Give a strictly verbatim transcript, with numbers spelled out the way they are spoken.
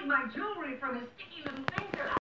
hide my jewelry from his sticky little finger.